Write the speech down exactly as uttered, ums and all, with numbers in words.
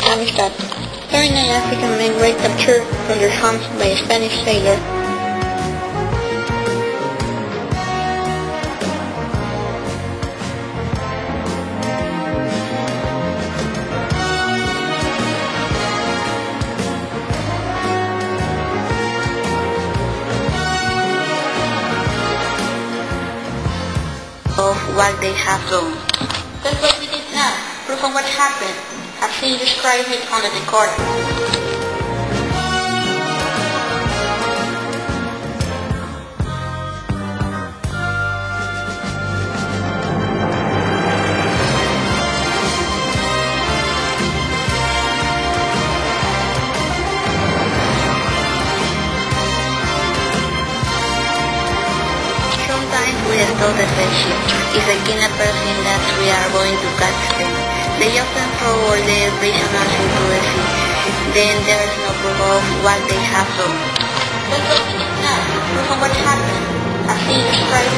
amistad. thirty-nine African men were captured from their homes by a Spanish sailor. Of what they have done. That's what we did now. Proof of what happened. Have seen described it under the court. Sometimes we stop the friendship. If the kidnappers think that we are going to catch them, they often throw all their prisoners into the sea. Then there is no proof of what they have done. That's what we did now. Proof of what happened. Have seen described